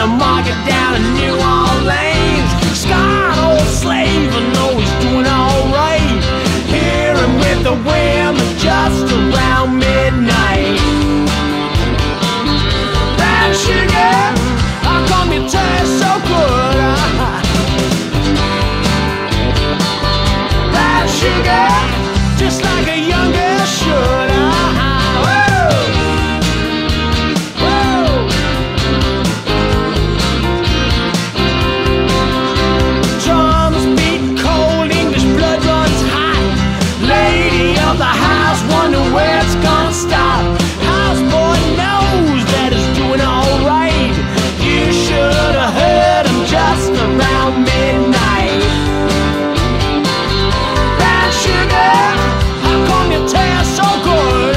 the market down in New Orleans. Scarred old slave, I know he's doing alright. Here and with the women just around midnight. Brown sugar, how come you taste so good? Brown sugar, just like a young girl should. Drums beating cold, English blood runs hot. Lady of the house, wonder where it's gonna stop. Houseboy knows that it's doing alright. You should have heard him just around midnight. Brown sugar, how come you taste so good?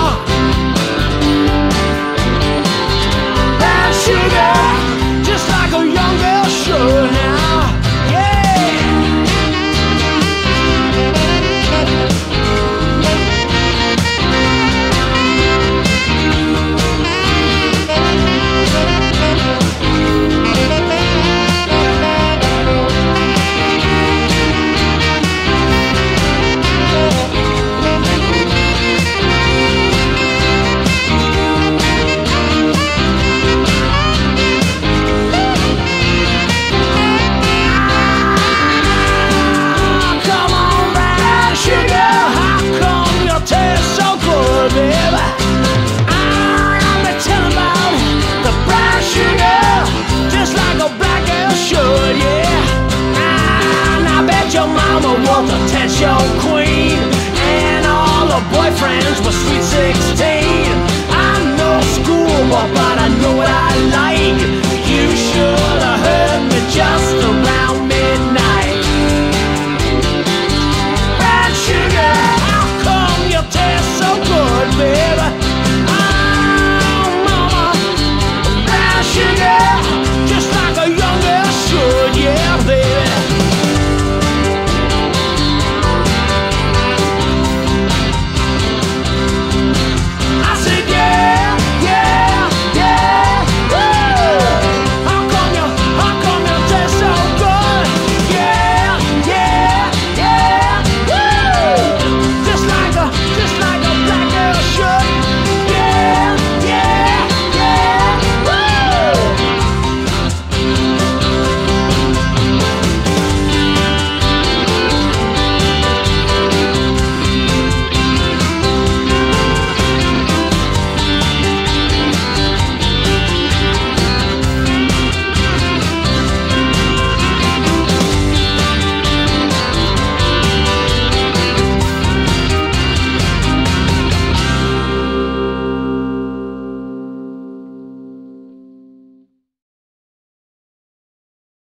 Brown sugar, just like a young girl should now. Was a 10-show queen, and all her boyfriends were sweet